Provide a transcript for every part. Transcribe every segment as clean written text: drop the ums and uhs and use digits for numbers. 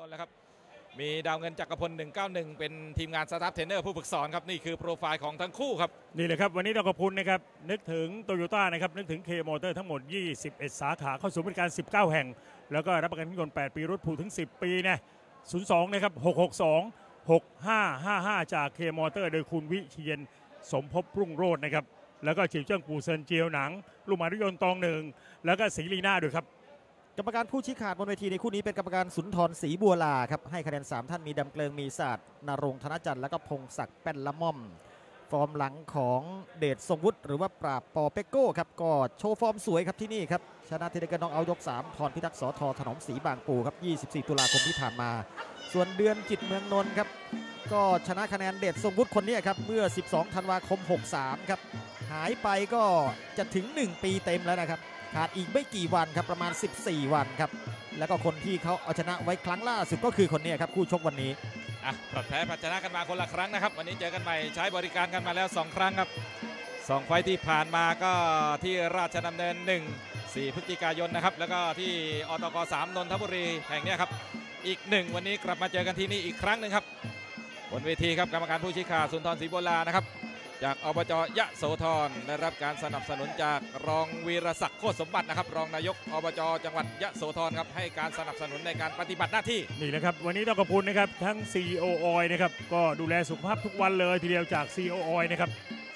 นแล้วครับมีดาวเงินจักรพล191เป็นทีมงานสตาฟเทรนเนอร์ผู้ฝึกสอนครับนี่คือโปรไฟล์ของทั้งคู่ครับนี่เลยครับวันนี้เราขอบคุณนะครับนึกถึงโตโยต้านะครับนึกถึงเคมอเตอร์ทั้งหมด21สาขาเข้าสู่บริการ19แห่งแล้วก็รับประกันเครื่องยนต์8ปีรถผูถึง10ปีนะ02นะครับ662 6555จากเคมอเตอร์โดยคุณวิเชียนสมภพรุ่งโรจน์นะครับแล้วก็จิวเจิ้งปูเซินเจียวหนังลูกหมารถยนต์ตองหนึ่งแล้วก็ศรีลีน่าด้วยครับกรรมการผู้ชี้ขาดบนเวทีในคู่นี้เป็นกรรมการสุนทรศรีบัวลาครับให้คะแนน3ท่านมีดำเกลิงมีศาสตร์นรงค์ธนจันทร์และก็พงศักดิ์แป้นละม่อมฟอร์มหลังของเดชทรงวุฒิหรือว่าปราบปอเปโก้ครับก็โชว์ฟอร์มสวยครับที่นี่ครับชนะเทเดกันน้องเอายก3พรพิทักษ์สทถนอมศรีบางปูครับ24ตุลาคมที่ผ่านมาส่วนเดือนจิตเมืองนนท์ครับก็ชนะคะแนนเดชทรงวุฒิคนนี้ครับเมื่อ12ธันวาคม63ครับหายไปก็จะถึง1ปีเต็มแล้วนะครับขาดอีกไม่กี่วันครับประมาณ14วันครับแล้วก็คนที่เขาเอาชนะไว้ครั้งล่าสุดก็คือคนนี้ครับคู่ชกวันนี้ผลัดแพ้ผลัดชนะกันมาคนละครั้งนะครับวันนี้เจอกันใหม่ใช้บริการกันมาแล้ว2ครั้งครับ2ไฟที่ผ่านมาก็ที่ราชดำเนิน4พฤศจิกายนนะครับแล้วก็ที่อตก3นนทบุรีแห่งนี้ครับอีก1วันนี้กลับมาเจอกันที่นี่อีกครั้งหนึ่งครับบนเวทีครับกรรมการผู้ชี้ขาดสุนทรศรีบัวลานะครับจากอบจยะโสธรได้รับการสนับสนุนจากรองวีรศักดิ์โคตรสมบัตินะครับรองนายกอบจจังหวัดยะโสธรครับให้การสนับสนุนในการปฏิบัติหน้าที่นี่นะครับวันนี้ต้องขอบคุณนะครับทั้ง CEO Oil นะครับก็ดูแลสุขภาพทุกวันเลยทีเดียวจาก CEO Oil นะครับ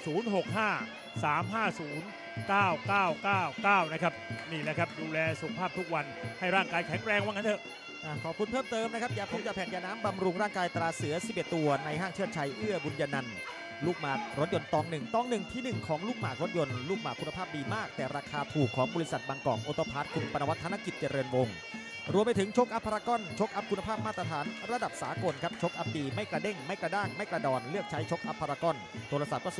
065 350 9999นะครับนี่แหละครับดูแลสุขภาพทุกวันให้ร่างกายแข็งแรงว่างั้นเถอะขอบคุณเพิ่มเติมนะครับยาผงยาแผ่นยาน้ำบำรุงร่างกายตราเสือ11ตัวในห้างเชิดชัยเอื้อบุญยนันท์ลูกหมากรถยนต์ตองหนึ่งที่1ของลูกหมากรถยนต์ลูกหมากคุณภาพดีมากแต่ราคาถูกของบริษัทบางกอกออโตพาร์ทคุณปนวัฒนกิจเจริญวงศ์รวมไปถึงชกอัพพารากอนชกอัพคุณภาพมาตรฐานระดับสากลครับชกอัพดีไม่กระเด้งไม่กระด้างไม่กระดอนเลือกใช้ชกอัพพารากอนโทรศัพท์ก็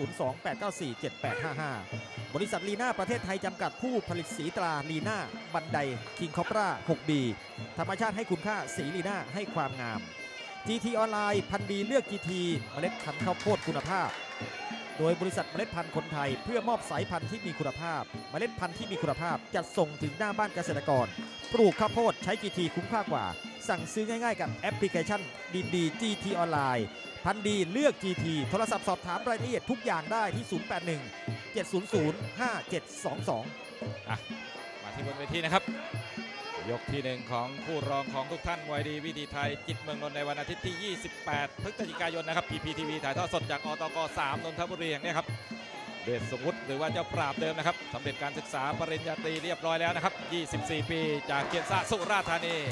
02-894-7855บริษัทลีน่าประเทศไทยจำกัดผู้ผลิตสีตราลีน่าบันไดคิงคอปรา 6B ธรรมชาติให้คุณค่าสีลีน่าให้ความงาม GT ออนไลน์พันธุ์ดีเลือก GT เมล็ดพันธุ์ข้าวโพดคุณภาพโดยบริษัทเมล็ดพันธุ์คนไทยเพื่อมอบสายพันธุ์ที่มีคุณภาพเมล็ดพันธุ์ที่มีคุณภาพจัดส่งถึงหน้าบ้านเกษตรกรปลูกข้าวโพดใช้ GT คุ้มค่ากว่าสั่งซื้อง่ายๆกับแอปพลิเคชันดี GT ออนไลน์พันธุ์ดีเลือก GT โทรศัพท์สอบถามรายละเอียดทุกอย่างได้ที่081 700 5722 มาที่บนเวทีนะครับยกที่1ของคู่รองของทุกท่านมวยดีวิถีไทยจิตเมืองนนท์ในวันอาทิตย์ที่28พฤศจิกายนนะครับ PPTV ถ่ายทอดสดจากอตก3นนทบุรีอย่างนี้ครับเดชสมมุติหรือว่าเจ้าปราบเดิมนะครับสำเร็จการศึกษาปริญญาตรีเรียบร้อยแล้วนะครับ24ปีจากเกียรติศาสตร์สุราษฎร์ธานี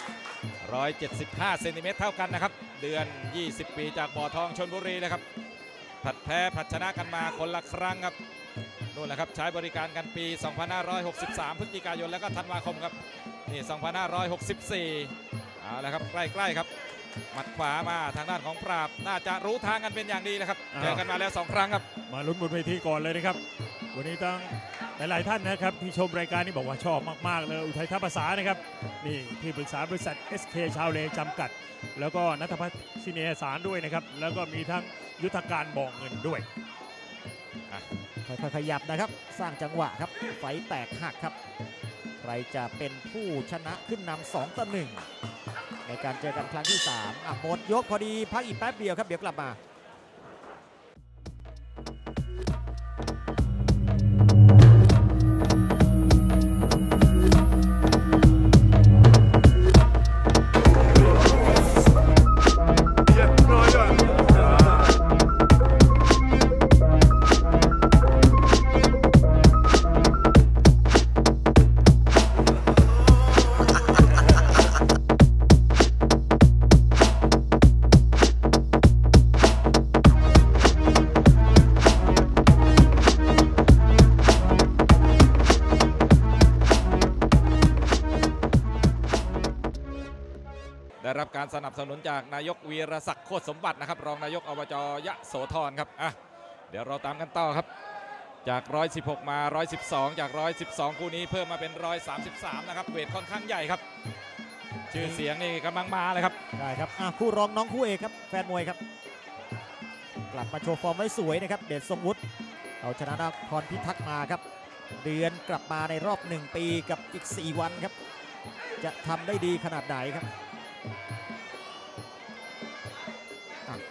175เซนติเมตรเท่ากันนะครับเดือน20ปีจากบ่อทองชลบุรีนะครับผลัดแพ้ผลัดชนะกันมาคนละครั้งครับนู่นแหละครับใช้บริการกันปี2563พฤศจิกายนแล้วก็ธันวาคมครับนี่2564เอาละครับใกล้ๆครับหมัดขวามาทางด้านของปราบน่าจะรู้ทางกันเป็นอย่างดีนะครับเจอกันมาแล้ว2ครั้งครับมาลุ้นบนเวทีก่อนเลยนะครับวันนี้ตั้งหลายๆท่านนะครับที่ชมรายการนี้บอกว่าชอบมากๆเลยอุทัยทัพภาษานะครับนี่ที่ปรึกษาบริษัท SK ชาวเลจำกัดแล้วก็นัทพัฒน์ศิเนสารด้วยนะครับแล้วก็มีทั้งยุทธการบ่อเงินด้วยค่อยๆขยับนะครับสร้างจังหวะครับไฟแตกหักครับใครจะเป็นผู้ชนะขึ้นนำ2-1ในการเจอกันครั้งที่3หมดยกพอดีพักอีกแป๊บเดียวครับเดี๋ยวกลับมาได้รับการสนับสนุนจากนายกวีรศักดิ์โคตรสมบัตินะครับรองนายกอบจยะโสธรครับเดี๋ยวเราตามกันต่อครับจาก116มา112จาก112คู่นี้เพิ่มมาเป็น133นะครับเวทค่อนข้างใหญ่ครับชื่อเสียงนี่กำลังมาเลยครับได้ครับคู่รองน้องคู่เอกครับแฟนมวยครับกลับมาโชว์ฟอร์มไว้สวยนะครับเดชทรงวุฒิเอาชนะนครพิทักษ์มาครับเดือนกลับมาในรอบ1ปีกับอีก4วันครับจะทำได้ดีขนาดไหนครับ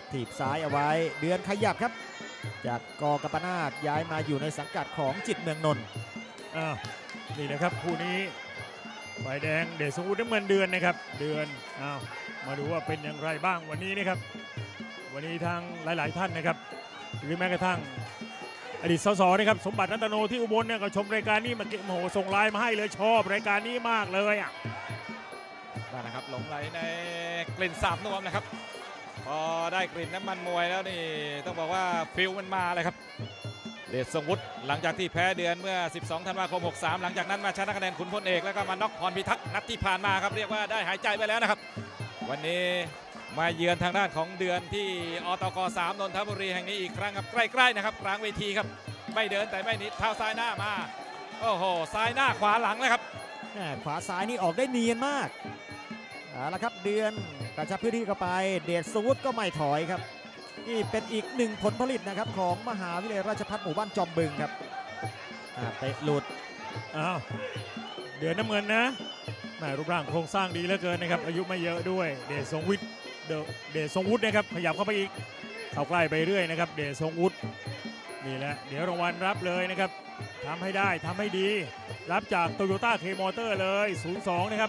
ถีบซ้ายเอาไว้เดือนขยับครับจากกกัปปนาทย้ายมาอยู่ในสังกัดของจิตเมืองนนท์นี่นะครับคู่นี้ฝ่ายแดงเดชสงวุฒิน้ำเงินเดือนนะครับเดือนมาดูว่าเป็นอย่างไรบ้างวันนี้นะครับวันนี้ทางหลายๆท่านนะครับหรือแม้กระทั่งอดีตสสนะครับสมบัติรัตโนที่อุบลเนี่ยก็ชมรายการนี้มาโอ้โหส่งไลน์มาให้เลยชอบรายการนี้มากเลยอ่ะนั่นนะครับหลงไหลในกลิ่นสาบนวมนะครับพอได้กลิ่นน้ำมันมวยแล้วนี่ต้องบอกว่าฟิลมันมาเลยครับเดชทรงวุฒิหลังจากที่แพ้เดือนเมื่อ 12 ธันวาคม 63 หลังจากนั้นมาชนะคะแนนขุนพลเอกแล้วก็มาน็อกพรพิทักษ์นัดที่ผ่านมาครับเรียกว่าได้หายใจไปแล้วนะครับวันนี้มาเยือนทางด้านของเดือนที่อตก 3 นนทบุรีแห่งนี้อีกครั้งครับใกล้ๆนะครับกลางเวทีครับไม่เดินแต่ไม่นิดเท้าซ้ายหน้ามาโอ้โหซ้ายหน้าขวาหลังเลยครับขวาซ้ายนี่ออกได้เนียนมากเอาละครับเดือนกระชับพื้นที่เข้าไปเดชสงวุฒิก็ไม่ถอยครับนี่เป็นอีกหนึ่งผลผลิตนะครับของมหาวิทยาลัยราชภัฏหมู่บ้านจอมบึงครับเตะหลุดเดือนน้ำเงินนะแม่รูปร่างโครงสร้างดีเหลือเกินนะครับอายุไม่เยอะด้วยเดชทรงวุฒินะครับขยับเข้าไปอีกเข้าใกล้ไปเรื่อยนะครับเดชทรงวุฒินี่แหละเดี๋ยวรางวัลรับเลยนะครับทำให้ได้ทำให้ดีรับจากโตโยต้าเคมอเตอร์เลย02นะครับ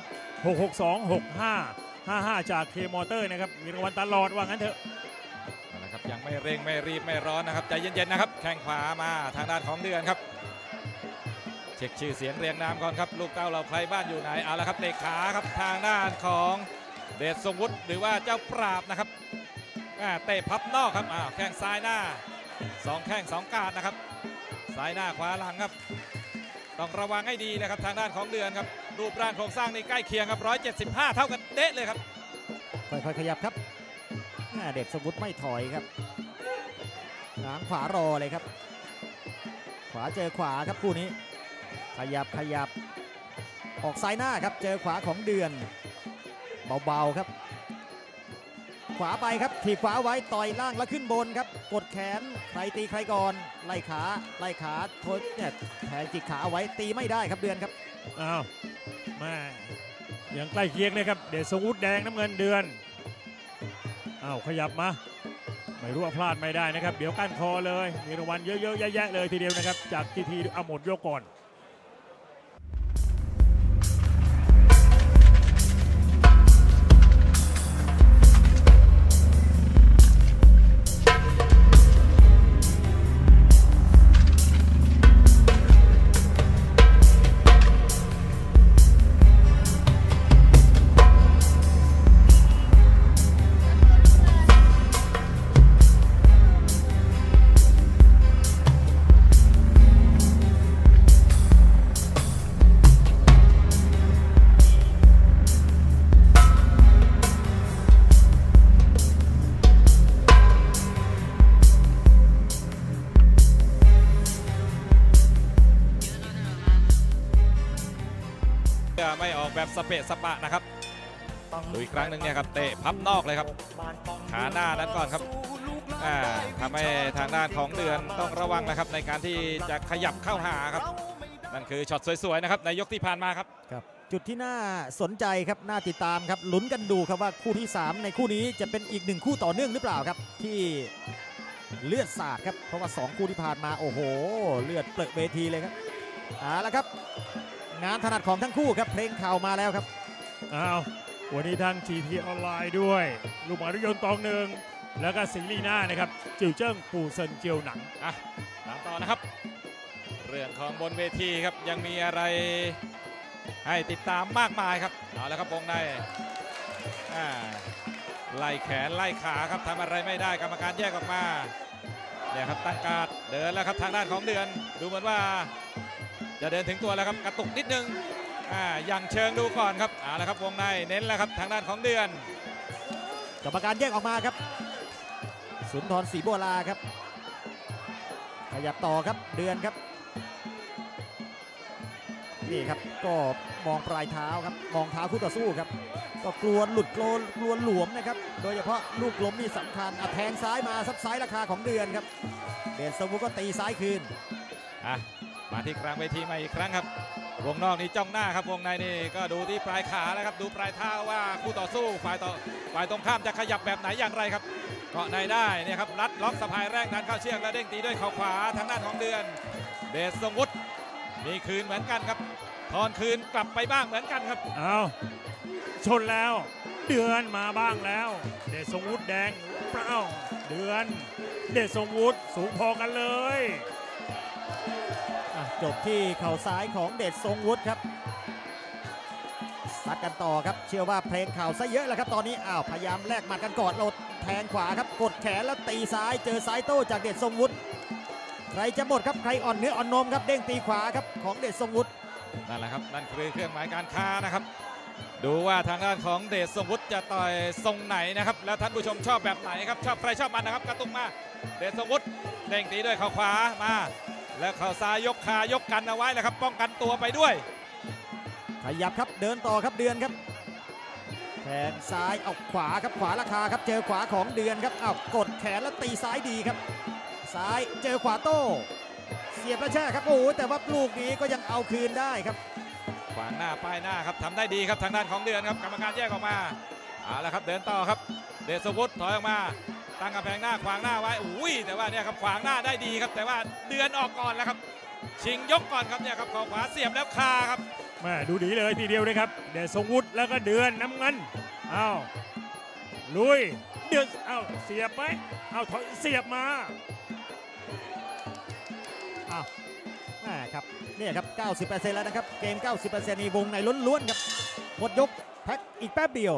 6626555จากเคมอเตอร์นะครับมีรางวัลตลอดว่างั้นเถอะนะครับยังไม่เร่งไม่รีบไม่ร้อนนะครับใจเย็นๆนะครับแข้งขวามาทางด้านของเดือนครับเช็คชื่อเสียงเรียงนามก่อนครับลูกเต้าเราใครบ้านอยู่ไหนเอาละครับเตะขาครับทางด้านของเดชทรงวุฒิหรือว่าเจ้าปราบนะครับเตะพับนอกครับแข้งซ้ายหน้า2แข้ง2การนะครับซ้ายหน้าขวาหลังครับต้องระวังให้ดีนะครับทางด้านของเดือนครับรูปร่างโครงสร้างนี่ใกล้เคียงครับ175เท่ากันเด๊ะเลยครับค่อยๆขยับครับเดชสงวุฒิไม่ถอยครับหางขวารอเลยครับขวาเจอขวาครับคู่นี้ขยับออกซ้ายหน้าครับเจอขวาของเดือนเบาๆครับขวาไปครับถีบขวาไว้ต่อยล่างแล้วขึ้นบนครับกดแขนใครตีใครก่อนไล่ขาโทษเนี่ยแทงจิกขาเอาไว้ตีไม่ได้ครับเดือนครับแม่ยังใกล้เคียงเลยครับเดชสงวุฒิแดงน้ำเงินเดือนขยับมาไม่รู้ว่าพลาดไม่ได้นะครับเดี๋ยวก้านคอเลยมีรางวัลเยอะๆแยะๆเลยทีเดียวนะครับจากทีหมดยกก่อนไม่ออกแบบสเปะสปะนะครับดูอีกครั้งหนึ่งเนี่ยครับเตะพับนอกเลยครับขาหน้านั้นก่อนครับทำให้ทางด้านของเดือนต้องระวังนะครับในการที่จะขยับเข้าหาครับนั่นคือช็อตสวยๆนะครับในยกที่ผ่านมาครับจุดที่น่าสนใจครับน่าติดตามครับลุ้นกันดูครับว่าคู่ที่3ในคู่นี้จะเป็นอีก1คู่ต่อเนื่องหรือเปล่าครับที่เลือดสาดครับเพราะว่า2คู่ที่ผ่านมาโอ้โหเลือดเปรอะเวทีเลยครับแล้วครับงานถนัดของทั้งคู่ครับเพลงข่าวมาแล้วครับวันนี้ทาง GT ออนไลน์ด้วยลูกหมารถยนต์ตองหนึ่งแล้วก็สิงลีน่านะครับจิวเจิ้งปู่เซินเจียวหนังตามต่อนะครับเรื่องของบนเวทีครับยังมีอะไรให้ติดตามมากมายครับเอาละครับวงในไล่แขนไล่ขาครับทำอะไรไม่ได้กรรมการแยกออกมาเนี่ยครับตั้งการ์ดเดินแล้วครับทางด้านของเดือนดูเหมือนว่าจะเดินถึงตัวแล้วครับกระตุกนิดนึงอย่างเชิงดูก่อนครับเอาละครับวงในเน้นแล้วครับทางด้านของเดือนกรรมการแยกออกมาครับสุนทรศรีบัวลาครับขยับต่อครับเดือนครับนี่ครับก็มองปลายเท้าครับมองเท้าคู่ต่อสู้ครับก็กลัวหลุดกลัวหลวมนะครับโดยเฉพาะลูกล้มนี่สำคัญแทงซ้ายมาซับซ้ายราคาของเดือนครับเดชสงวุฒิก็ตีซ้ายคืนมาที่กลางเวทีใหม่อีกครั้งครับวงนอกนี่จ้องหน้าครับวงในนี่ก็ดูที่ปลายขาแล้วครับดูปลายเท้าว่าคู่ต่อสู้ฝ่ายตรงข้ามจะขยับแบบไหนอย่างไรครับเกาะในได้เนี่ยครับรัดล็อกสะพายแรกดันเข้าเชือกแล้วเด้งตีด้วยเข่าขวาทางด้านของเดือนเดชทรงวุฒิมีคืนเหมือนกันครับทอนคืนกลับไปบ้างเหมือนกันครับเอาชนแล้วเดือนมาบ้างแล้วเดชทรงวุฒิแดงเปล่าเดือนเดชทรงวุฒิสูงพอกันเลยจบที่เข่าซ้ายของเดชทรงวุฒิครับซัดกันต่อครับเชื่อว่าเพลงเข่าซะเยอะแล้วครับตอนนี้พยายามแลกหมัดกันก่อนโหลดแทงขวาครับกดแขนแล้วตีซ้ายเจอซ้ายโต้จากเดชทรงวุฒิใครจะหมดครับใครอ่อนเนื้ออ่อนนมครับเด้งตีขวาครับของเดชทรงวุฒินั่นแหละครับนั่นคือเครื่องหมายการค้านะครับดูว่าทางด้านของเดชทรงวุฒิจะต่อยทรงไหนนะครับแล้วท่านผู้ชมชอบแบบไหนครับชอบใครชอบมันนะครับกระตุ้งมาเดชทรงวุฒิเด้งตีด้วยเข่าขวามาแล้วเข่าซ้ายยกคายกกันเอาไว้แล้วครับป้องกันตัวไปด้วยขยับครับเดินต่อครับเดือนครับแทงซ้ายเอาขวาครับขวาราคาครับเจอขวาของเดือนครับกดแขนแล้วตีซ้ายดีครับซ้ายเจอขวาโต้เสียบแล้วแช่ครับโอ้แต่ว่าลูกนี้ก็ยังเอาคืนได้ครับขวางหน้าป้ายหน้าครับทำได้ดีครับทางด้านของเดือนครับกรรมการแยกออกมาเอาละครับเดินต่อครับเดชทรงวุฒิถอยออกมาตั้งกำแพงหน้าขวางหน้าไว้อุ้ยแต่ว่าเนี่ยครับขวางหน้าได้ดีครับแต่ว่าเดือนออกก่อนแล้วครับชิงยกก่อนครับเนี่ยครับขวาเสียบแล้วคาครับแม่ดูดีเลยทีเดียวเลยครับเดชทรงวุฒิแล้วก็เดือนน้ำเงินลุยเดือนเสียบไหมถอยเสียบมาแม่ครับเนี่ยครับ 90% แล้วนะครับเกม 90% นี่วงในล้วนๆครับหมดยกแพ็คอีกแป๊บเดียว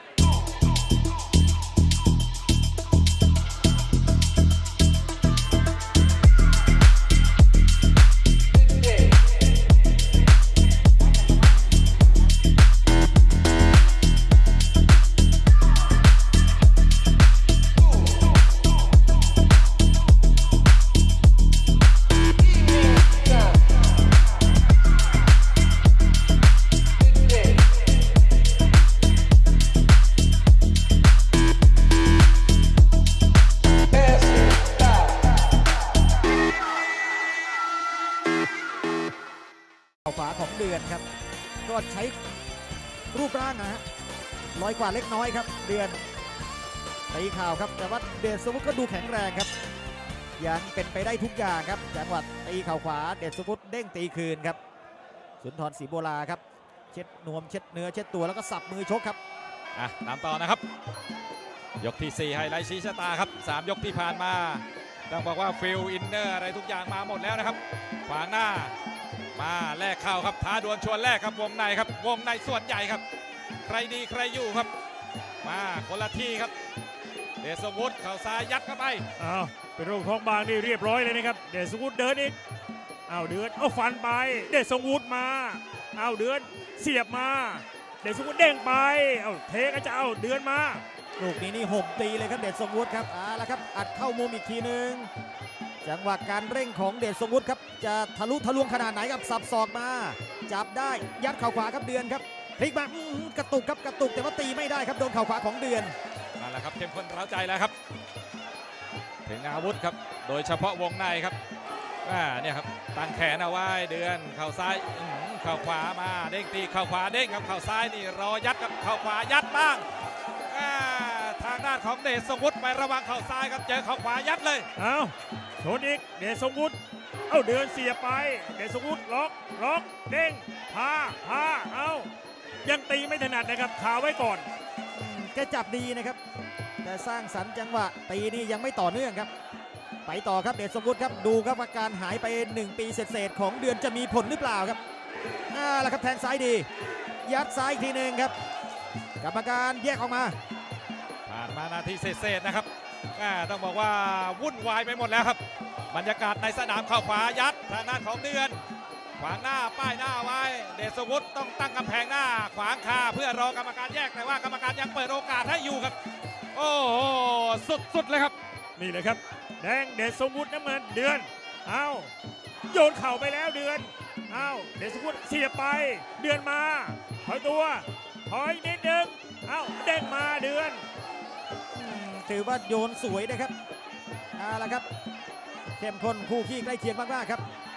ขวาของเดือนครับก็ใช้รูปร่างนะฮะลอยกว่าเล็กน้อยครับเดือนตีข่าวครับแต่ว่าเดชทรงวุฒิก็ดูแข็งแรงครับยังเป็นไปได้ทุกอย่างครับจังหวะตีเข่าขวาเดชทรงวุฒิเด้งตีคืนครับสุนทรศรีโบราครับเช็ดนวมเช็ดเนื้อเช็ดตัวแล้วก็สับมือชกครับตามต่อนะครับยกที่4ไฮไลท์ชี้ชะตาครับ3ยกที่ผ่านมาต้องบอกว่าฟิลอินเนอร์อะไรทุกอย่างมาหมดแล้วนะครับขวางหน้ามาแลกเข้าครับท้าดวลชวนแลกครับวงในครับวงในส่วนใหญ่ครับใครดีใครอยู่ครับมาคนละที่ครับเดชทรงวุฒิเข่าซ้ายยัดเข้าไปเป็นโรคท้องบางนี่เรียบร้อยเลยนะครับเดชทรงวุฒิเดินอีกเดือนฟันไปเดชทรงวุฒิมาเดือนเสียบมาเดชทรงวุฒิเด้งไปเทก็จะเดือนมาลูกนี้นี่ห่มตีเลยครับเดชทรงวุฒิครับแล้วครับอัดเข้ามุมอีกทีนึงจังหวะการเร่งของเดชทรงวุฒิครับจะทะลุทะลวงขนาดไหนครับสับศอกมาจับได้ยัดเข่าขวาครับเดือนครับพลิกมากระตุกครับกระตุกแต่ว่าตีไม่ได้ครับโดนเข่าขวาของเดือนนั่นแหละครับเข้มข้นเร้าใจแล้วครับถึงอาวุธครับโดยเฉพาะวงในครับเนี่ยครับตั้งแขนเอาไว้เดือนเข่าซ้ายเข่าขวามาเด้งตีเข่าขวาเด้งครับเข่าซ้ายนี่รอยัดกับเข่าขวายัดบ้างทางด้านของเดชทรงวุฒิไประวังเข่าซ้ายครับเจอเข่าขวายัดเลยชนอีกเดชทรงวุฒิเดือนเสียไปเดชทรงวุฒิล็อกเด้งพายังตีไม่ถนัดนะครับขาไว้ก่อนแกจับดีนะครับแต่สร้างสรรค์จังหวะตีนี่ยังไม่ต่อเนื่องครับไปต่อครับเดชทรงวุฒิครับดูครับอาการหายไป1 ปีเศษของเดือนจะมีผลหรือเปล่าครับแล้วครับแทงซ้ายดียัดซ้ายอีกทีหนึ่งครับกรรมการแยกออกมาผ่านมานาทีเศษนะครับต้องบอกว่าวุ่นวายไปหมดแล้วครับบรรยากาศในสนามเข่าขวายัดทางด้านของเดือนขวางหน้าป้ายหน้าไว้เดชทรงวุฒิต้องตั้งกำแพงหน้าขวางคาเพื่อรอกรรมการแยกแต่ว่ากรรมการยังเปิดโอกาสให้อยู่ครับโอ้โหสุดเลยครับนี่เลยครับแดงเดชทรงวุฒิน้ำเงินเดือนโยนเข่าไปแล้วเดือนเดชทรงวุฒิเสียบไปเดือนมาถอยตัวถอยนิดนึงเด้งมาเดือนถือว่าโยนสวยนะครับแล้วครับเข้มข้นคู่ขี้ใกล้เคียงมากๆครับ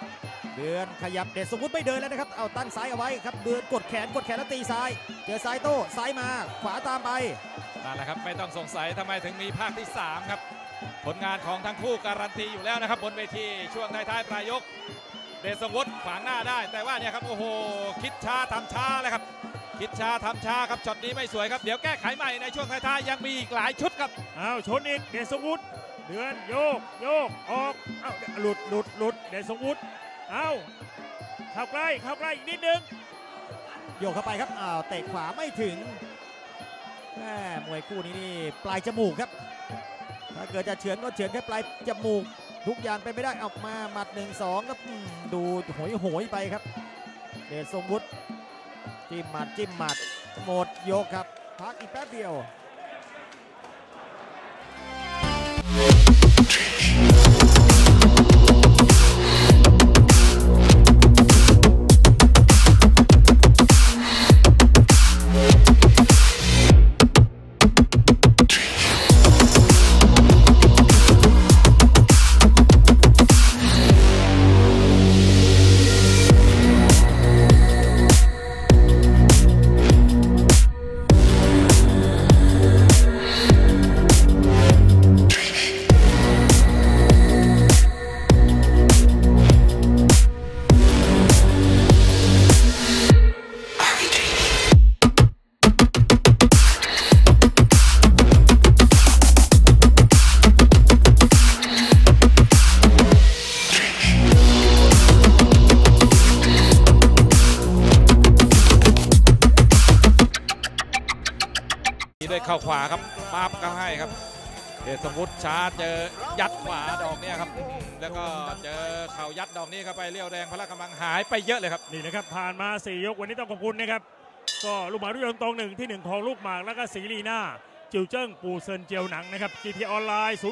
เดือนขยับเดชสมมุติไม่เดินแล้วนะครับเอาตั้งซ้ายเอาไว้ครับเดือนกดแขนแล้วตีซ้ายเจอซ้ายโต้ซ้ายมาขวาตามไปนั่นแหละครับไม่ต้องสงสัยทำไมถึงมีภาคที่ 3 ครับผลงานของทั้งคู่การันตีอยู่แล้วนะครับบนเวทีช่วงท้ายๆปลายยกเดชสมมุติขวางหน้าได้แต่ว่าเนี่ยครับโอ้โหคิดช้าทำช้าเลยครับคิดช้าทำช้าครับช็อตนี้ไม่สวยครับเดี๋ยวแก้ไขใหม่ในช่วงท้ายๆยังมีอีกหลายชุดครับเอาชนอีกเดชสมมุติเดือนโยกออกเอาหลุดเดชสมมุติเอาเข้าใกล้อีกนิดนึงโยกเข้าไปครับเตะขวาไม่ถึงมวยคู่นี้นี่ปลายจมูกครับถ้าเกิดจะเฉือนก็เฉือนแค่ปลายจมูกทุกอย่างเป็นไม่ได้ออกมาหมัด 1-2 ครับดูโหยไปครับเดชทรงวุฒิจิ้มหมัดหมดยกครับพักอีกแป๊บเดียวด้วยเข้าขวาครับปั๊บก็ให้ครับเดชสมมุติช้าเจอยัดขวาดอกนี้ครับแล้วก็เจอเข่ายัดดอกนี้เข้าไปเรี่ยวแรงพละกำลังหายไปเยอะเลยครับนี่นะครับผ่านมา4 ยกวันนี้ต้องขอบคุณนะครับก็ลูกหมากรุกยนต์ตรง1ที่1ของลูกหมากแล้วก็สีลีน่าจิวเจิ้งปูเซินเจียวหนังนะครับ GT ออนไลน์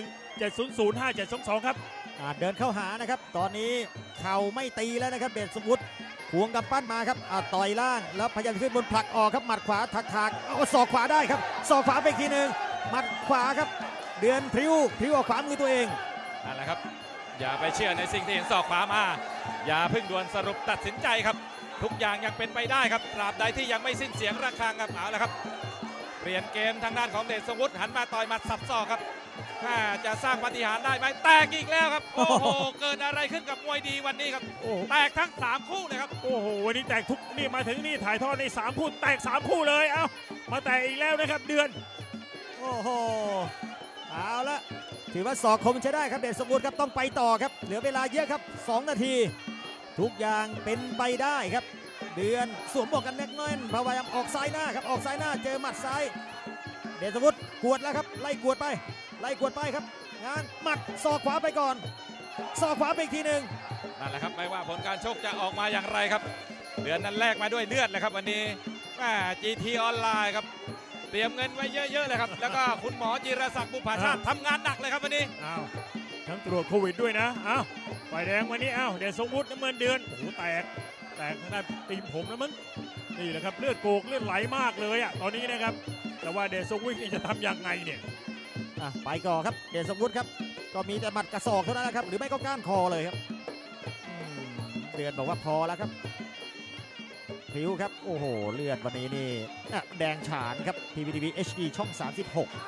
0817005722ครับเดินเข้าหานะครับตอนนี้เข่าไม่ตีแล้วนะครับเดชสมมุติควงกับปั้นมาครับต่อยล่างแล้วพยายามขึ้นบนผลักออกครับหมัดขวาถักเอาศอกขวาได้ครับศอกขวาไปอีกทีหนึ่งหมัดขวาครับเดือนพริ้วออกขวามือตัวเองนั่นแหละครับอย่าไปเชื่อในสิ่งที่เห็นศอกขวามาอย่าเพิ่งด่วนสรุปตัดสินใจครับทุกอย่างยังเป็นไปได้ครับตราบใดที่ยังไม่สิ้นเสียงระฆังครับเอาละครับเปลี่ยนเกมทางด้านของเดชสมมุติหันมาต่อยหมัดสับศอกครับจะสร้างปาฏิหาริย์ได้ไหมแตกอีกแล้วครับโอ้โหเกิดอะไรขึ้นกับมวยดีวันนี้ครับแตกทั้ง3คู่เลยครับโอ้โหวันนี้แตกทุกนี่มาถึงนี่ถ่ายทอดใน3คู่แตก3คู่เลยเอามาแตกอีกแล้วนะครับเดือนโอ้โหเอาละถือว่าศอกคมใช้ได้ครับเดชสมบูรณ์ครับต้องไปต่อครับเหลือเวลาเยอะครับ2 นาทีทุกอย่างเป็นไปได้ครับเดือนสวมหมวกกันน็อกน้อยพยายามออกซ้ายหน้าครับออกซ้ายหน้าเจอหมัดซ้ายเดชสมบูรณ์กวดแล้วครับไล่กวดไปครับงานหมัดศอกขวาไปก่อนศอกขวาไปอีกทีหนึ่งนั่นแหละครับไม่ว่าผลการชกจะออกมาอย่างไรครับเดือนนั้นแลกมาด้วยเลือดเลยครับวันนี้GT ออนไลน์ครับเตรียมเงินไว้เยอะๆเลยครับแล้วก็คุณหมอจิรศักดิ์บุภาชาติทำงานหนักเลยครับวันนี้ทั้งตรวจโควิดด้วยนะฝ่ายแดงวันนี้เดชสมมุติน้ำเงินเดือนโอ้โหแตกทางด้านตีนผมแล้วมั้งนี่แหละครับเลือดโกกเลือดไหลมากเลยตอนนี้นะครับแต่ว่าเดชสมมุติจะทำยังไงเนี่ยไปก่อนครับเดชสมมุติครับก็มีแต่หมัดกระสอกเท่านั้นนะครับหรือไม่ก็ก้านคอเลยครับเดือนบอกว่าพอแล้วครับผิวครับโอ้โหเลือดวันนี้นี่แดงฉานครับ PPTV HD ช่อง 36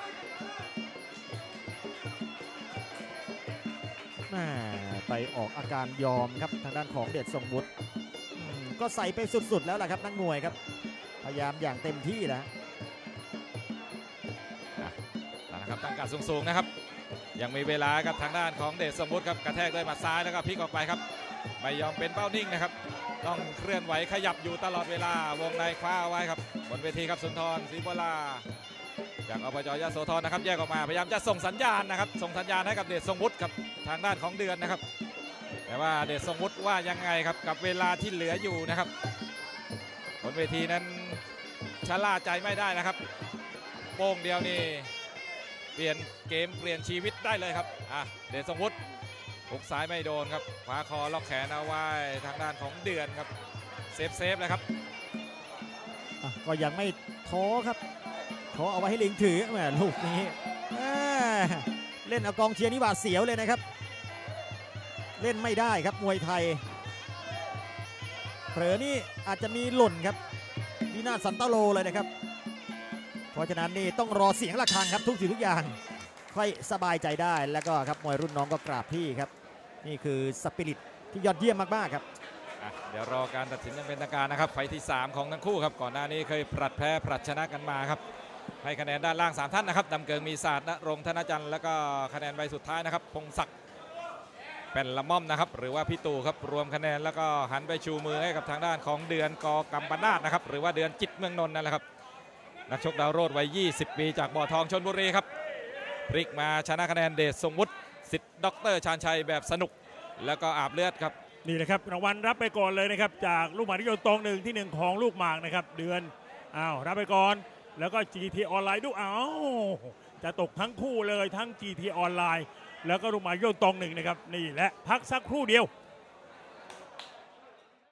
ไปออกอาการยอมครับทางด้านของเดชสมมุติก็ใส่ไปสุดๆแล้วล่ะครับนักมวยครับพยายามอย่างเต็มที่แล้วนะครับตั้งการสูงๆนะครับยังมีเวลาครับทางด้านของเดชสมมุติครับกระแทกด้วยหมัดซ้ายแล้วก็พลิกออกไปครับไม่ยอมเป็นเป้านิ่งนะครับต้องเคลื่อนไหวขยับอยู่ตลอดเวลาวงในคว้าไว้ครับบนเวทีครับสุนทรศรีบัวลาจากอบจยโสธรนะครับแยกออกมาพยายามจะส่งสัญญาณนะครับส่งสัญญาณให้กับเดชสมมุติกับทางด้านของเดือนนะครับแต่ว่าเดชสมมุติว่ายังไงครับกับเวลาที่เหลืออยู่นะครับบนเวทีนั้นชะล่าใจไม่ได้นะครับโป้งเดียวนี่เปลี่ยนเกมเปลี่ยนชีวิตได้เลยครับเดชสมมุติหุกซ้ายไม่โดนครับขวาคอล็อกแขนเอาไว้ทางด้านของเดือนครับเซฟเลยครับก็ยังไม่ท้อครับท้อเอาไว้ให้ลิงถือแหมลูกนี้เล่นเอากองเชียร์นี่หวาดเสียวเลยนะครับเล่นไม่ได้ครับมวยไทยเผลอนี่อาจจะมีหล่นครับวินาศสันตโลเลยนะครับเพราะฉะนั้นนี่ต้องรอเสียงระฆังครับทุกสิ่งทุกอย่างค่อยสบายใจได้แล้วก็ครับมวยรุ่นน้องก็กราบพี่ครับนี่คือสปิริตที่ยอดเยี่ยมมากๆครับเดี๋ยวรอการตัดสินอย่างเป็นทางการนะครับไฟที่ 3 ของทั้งคู่ครับก่อนหน้านี้เคยผลัดแพ้ผลัดชนะกันมาครับให้คะแนนด้านล่าง3ท่านนะครับดำเกิงมีศาสตร์ณรงค์ธนจันทร์แล้วก็คะแนนใบสุดท้ายนะครับพงศักดิ์เป็นละม่อมนะครับหรือว่าพี่ตู่ครับรวมคะแนนแล้วก็หันไปชูมือให้กับทางด้านของเดือนกกัมปนาทนะครับหรือว่าเดือนจิตเมืองนนท์นั่นแหละครับนักชกดาวโรดวัย20 ปีจากบ่อทองชลบุรีครับพลิกมาชนะคะแนนเดชทรงวุฒิสิทธิ์ดร.ชาญชัยแบบสนุกแล้วก็อาบเลือดครับนี่นะครับรางวัลรับไปก่อนเลยนะครับจากลูกหมากนิยมตอง1ที่1ของลูกหมากนะครับเดือนรับไปก่อนแล้วก็ GT ออนไลน์ด้วยจะตกทั้งคู่เลยทั้ง GT ออนไลน์แล้วก็ลูกหมากนิยมตอง1นะครับนี่และพักสักครู่เดียว